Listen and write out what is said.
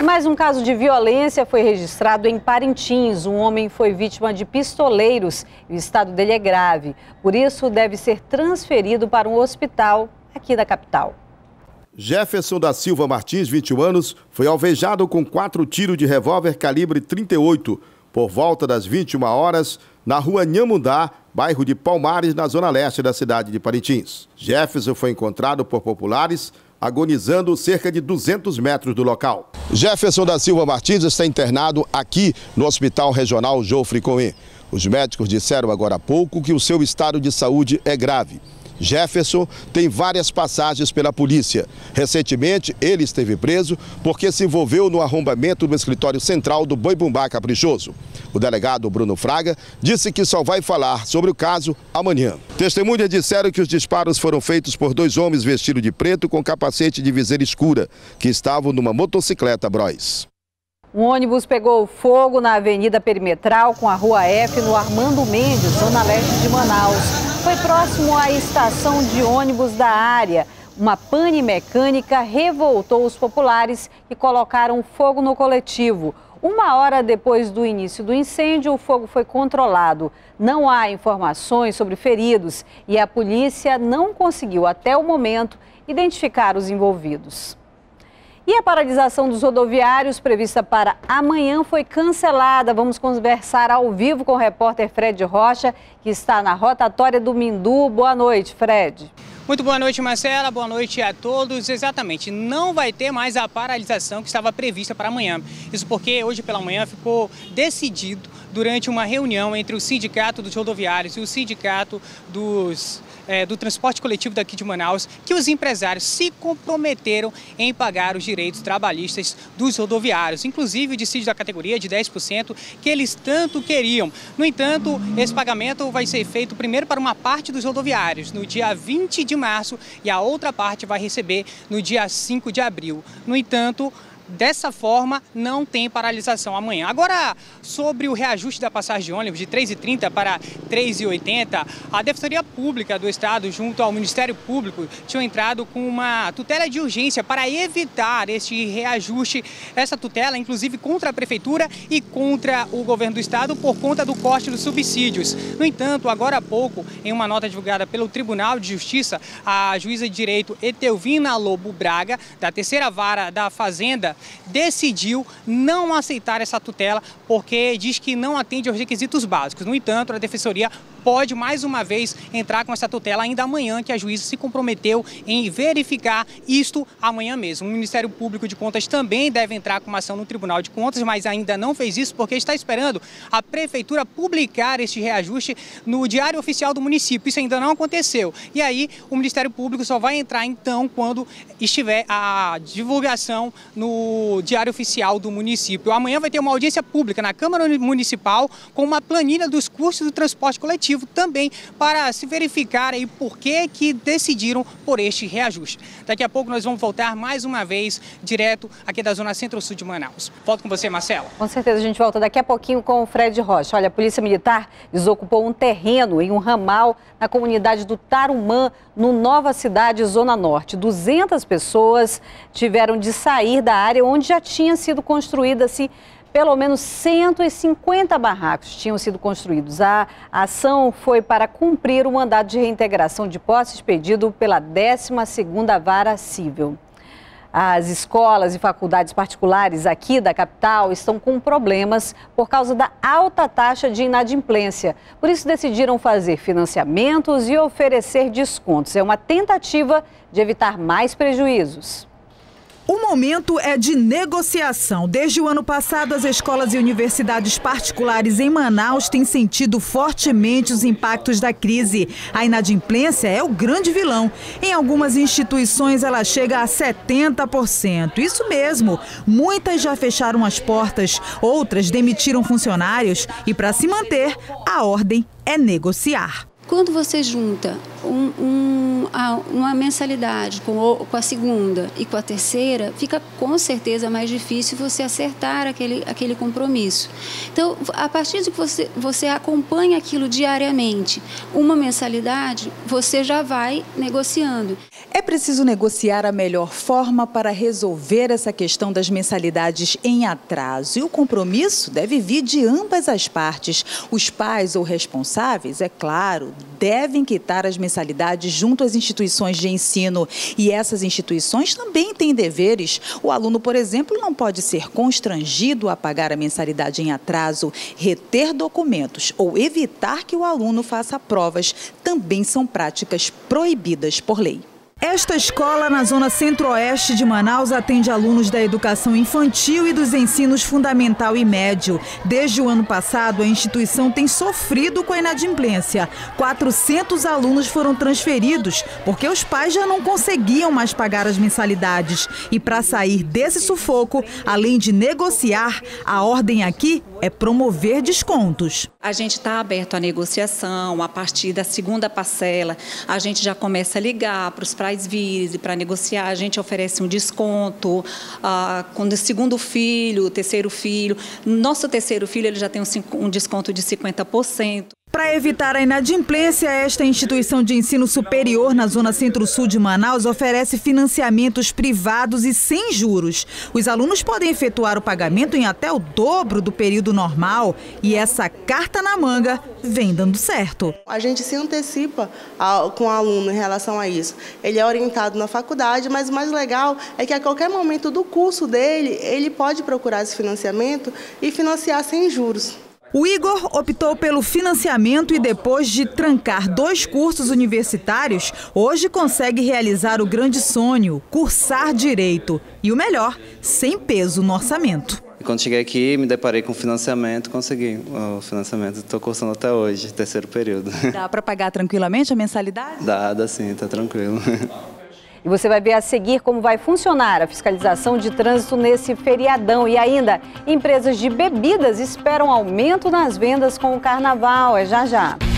Mais um caso de violência foi registrado em Parintins. Um homem foi vítima de pistoleiros e o estado dele é grave. Por isso, deve ser transferido para um hospital aqui da capital. Jefferson da Silva Martins, 21 anos, foi alvejado com 4 tiros de revólver calibre 38 por volta das 21 horas na rua Nhamundá, bairro de Palmares, na zona leste da cidade de Parintins. Jefferson foi encontrado por populares agonizando cerca de 200 metros do local. Jefferson da Silva Martins está internado aqui no Hospital Regional Jofre Cohen. Os médicos disseram agora há pouco que o seu estado de saúde é grave. Jefferson tem várias passagens pela polícia. Recentemente, ele esteve preso porque se envolveu no arrombamento do escritório central do Boi Bumbá Caprichoso. O delegado Bruno Fraga disse que só vai falar sobre o caso amanhã. Testemunhas disseram que os disparos foram feitos por 2 homens vestidos de preto com capacete de viseira escura, que estavam numa motocicleta Bros. Um ônibus pegou fogo na Avenida Perimetral com a Rua F no Armando Mendes, zona leste de Manaus. Foi próximo à estação de ônibus da área. Uma pane mecânica revoltou os populares e colocaram fogo no coletivo. 1 hora depois do início do incêndio, o fogo foi controlado. Não há informações sobre feridos e a polícia não conseguiu, até o momento, identificar os envolvidos. E a paralisação dos rodoviários prevista para amanhã foi cancelada. Vamos conversar ao vivo com o repórter Fred Rocha, que está na rotatória do Mindu. Boa noite, Fred. Muito boa noite, Marcela. Boa noite a todos. Exatamente, não vai ter mais a paralisação que estava prevista para amanhã. Isso porque hoje pela manhã ficou decidido durante uma reunião entre o Sindicato dos Rodoviários e o Sindicato do transporte coletivo daqui de Manaus, que os empresários se comprometeram em pagar os direitos trabalhistas dos rodoviários, inclusive o dissídio da categoria de 10% que eles tanto queriam. No entanto, esse pagamento vai ser feito primeiro para uma parte dos rodoviários no dia 20 de março e a outra parte vai receber no dia 5 de abril. No entanto, dessa forma, não tem paralisação amanhã. Agora, sobre o reajuste da passagem de ônibus de R$ 3,30 para R$ 3,80, a Defensoria Pública do Estado, junto ao Ministério Público, tinham entrado com uma tutela de urgência para evitar este reajuste, essa tutela, inclusive, contra a Prefeitura e contra o Governo do Estado por conta do corte dos subsídios. No entanto, agora há pouco, em uma nota divulgada pelo Tribunal de Justiça, a juíza de direito Etelvina Lobo Braga, da 3ª Vara da Fazenda, decidiu não aceitar essa tutela porque diz que não atende aos requisitos básicos. No entanto, a Defensoria pode mais uma vez entrar com essa tutela ainda amanhã, que a juíza se comprometeu em verificar isto amanhã mesmo. O Ministério Público de Contas também deve entrar com uma ação no Tribunal de Contas, mas ainda não fez isso porque está esperando a Prefeitura publicar este reajuste no Diário Oficial do município. Isso ainda não aconteceu. E aí o Ministério Público só vai entrar então quando estiver a divulgação no Diário Oficial do município. Amanhã vai ter uma audiência pública na Câmara Municipal com uma planilha dos custos do transporte coletivo também para se verificar aí por que decidiram por este reajuste. Daqui a pouco nós vamos voltar mais uma vez direto aqui da zona centro-sul de Manaus. Volto com você, Marcela. Com certeza a gente volta daqui a pouquinho com o Fred Rocha. Olha, a Polícia Militar desocupou um terreno em um ramal na comunidade do Tarumã, no Nova Cidade, Zona Norte. 200 pessoas tiveram de sair da área onde já tinha sido construída-se pelo menos 150 barracos tinham sido construídos. A ação foi para cumprir o mandado de reintegração de posses pedido pela 12ª Vara Civil. As escolas e faculdades particulares aqui da capital estão com problemas por causa da alta taxa de inadimplência. Por isso decidiram fazer financiamentos e oferecer descontos. É uma tentativa de evitar mais prejuízos. O momento é de negociação. Desde o ano passado, as escolas e universidades particulares em Manaus têm sentido fortemente os impactos da crise. A inadimplência é o grande vilão. Em algumas instituições, ela chega a 70%. Isso mesmo, muitas já fecharam as portas, outras demitiram funcionários e, para se manter, a ordem é negociar. Quando você junta uma mensalidade com a segunda e com a terceira, fica com certeza mais difícil você acertar aquele compromisso. Então, a partir de que você acompanha aquilo diariamente, uma mensalidade, você já vai negociando. É preciso negociar a melhor forma para resolver essa questão das mensalidades em atraso. E o compromisso deve vir de ambas as partes. Os pais ou responsáveis, é claro, devem quitar as mensalidades junto às instituições de ensino. E essas instituições também têm deveres. O aluno, por exemplo, não pode ser constrangido a pagar a mensalidade em atraso, reter documentos ou evitar que o aluno faça provas. Também são práticas proibidas por lei. Esta escola, na zona centro-oeste de Manaus, atende alunos da educação infantil e dos ensinos fundamental e médio. Desde o ano passado, a instituição tem sofrido com a inadimplência. 400 alunos foram transferidos, porque os pais já não conseguiam mais pagar as mensalidades. E para sair desse sufoco, além de negociar, a ordem aqui é promover descontos. A gente está aberto à negociação, a partir da segunda parcela, a gente já começa a ligar para os pais virem para negociar, a gente oferece um desconto, quando o segundo filho, o terceiro filho, nosso terceiro filho ele já tem um desconto de 50%. Para evitar a inadimplência, esta instituição de ensino superior na zona centro-sul de Manaus oferece financiamentos privados e sem juros. Os alunos podem efetuar o pagamento em até o dobro do período normal e essa carta na manga vem dando certo. A gente se antecipa com o aluno em relação a isso. Ele é orientado na faculdade, mas o mais legal é que a qualquer momento do curso dele, ele pode procurar esse financiamento e financiar sem juros. O Igor optou pelo financiamento e depois de trancar 2 cursos universitários, hoje consegue realizar o grande sonho, cursar direito. E o melhor, sem peso no orçamento. Quando cheguei aqui, me deparei com o financiamento, consegui o financiamento. Estou cursando até hoje, terceiro período. Dá para pagar tranquilamente a mensalidade? Dá sim, está tranquilo. E você vai ver a seguir como vai funcionar a fiscalização de trânsito nesse feriadão. E ainda, empresas de bebidas esperam aumento nas vendas com o carnaval. É já já.